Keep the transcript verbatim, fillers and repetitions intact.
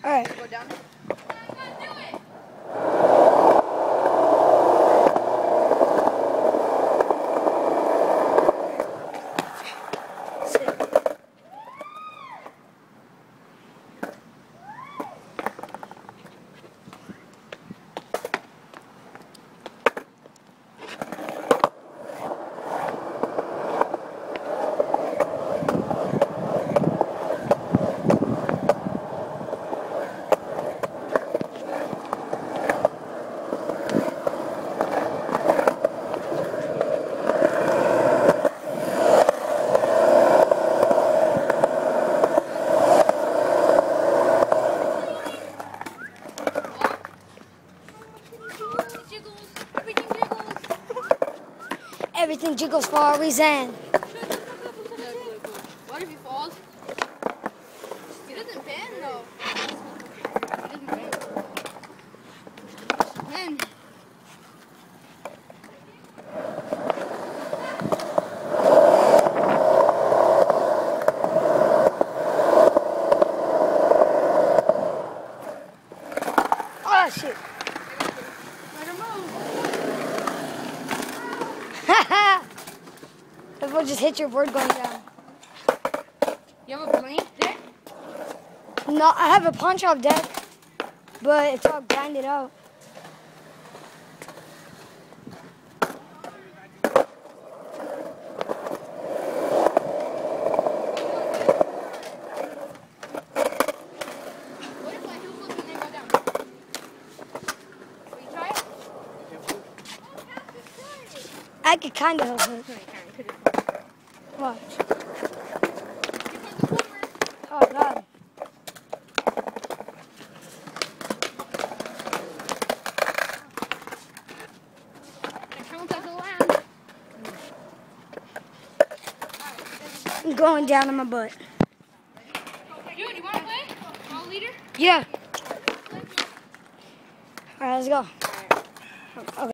Alright. Go down. Everything jiggles for a reason. What if he falls? He doesn't bend though. He doesn't bend. Bend. Oh shit. Let him move. If we'll just hit your board going down. You have a blank deck? No, I have a punch off deck, but it's all grinded out. What if I heel flip and then go down? Will you try it? I could kind of help it. Watch. Oh god. I'm going down on my butt. Dude, you want to play? Ball leader? Yeah. Alright, let's go. Okay.